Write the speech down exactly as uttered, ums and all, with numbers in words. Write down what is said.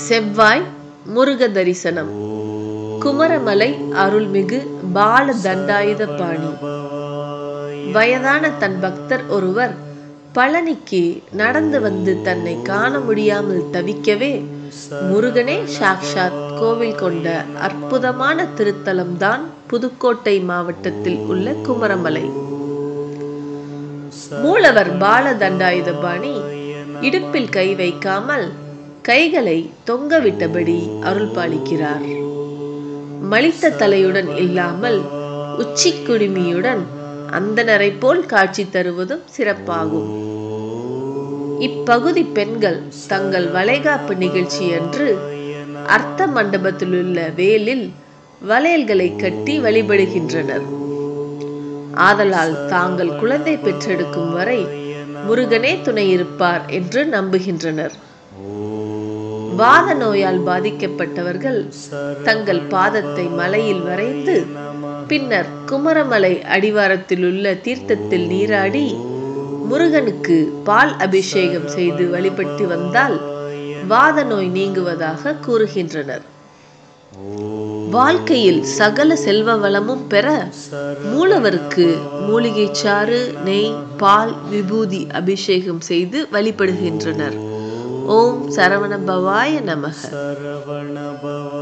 செவ்வாய் முருக தரிசனம். குமரமலை அருள்மிகு பால தண்டாயுதபாணி. வயதான தன் பக்தர் ஒருவர் பழனிக்கு நடந்து வந்து தன்னை காண முடியாமல் தவிக்கவே, முருகனே சாக்ஷாத் கோவில் கொண்ட அற்புதமான திருத்தலம்தான் புதுக்கோட்டை மாவட்டத்தில் உள்ள குமரமலை. மூலவர் பால தண்டாயுதபாணி இடுப்பில் கை வைக்காமல் கைகளை தொங்கவிட்டபடி அருள் பாலிக்கிறார். மலித்த தலையுடன் இல்லாமல் உச்சி குடுமியுடன் அந்தனரை போல் காட்சி தருவதும் சிறப்பாகும். இப்பகுதி பெண்கள் தங்கள் வளைகாப்பு நிகழ்ச்சி அன்று அர்த்த மண்டபத்திலுள்ள வேலில் வளையல்களை கட்டி வழிபடுகின்றனர். ஆதலால் தாங்கள் குழந்தை பெற்றெடுக்கும் வரை முருகனே துணை இருப்பார் என்று நம்புகின்றனர். வாத நோயால் பாதிக்கப்பட்டவர்கள் தங்கள் பாதத்தை மலையில் வரைந்து பின்னர் குமரமலை அடிவாரத்தில் உள்ள தீர்த்தத்தில் நீராடி முருகனுக்கு பால் அபிஷேகம் செய்து வழிபட்டு வந்தால் வாத நோய் நீங்குவதாக கூறுகின்றனர். வாழ்க்கையில் சகல செல்வ வளமும் பெற மூலவருக்கு மூலிகை சாறு, நெய், பால், விபூதி அபிஷேகம் செய்து வழிபடுகின்றனர். ஓம் சரவண பவாய நமக.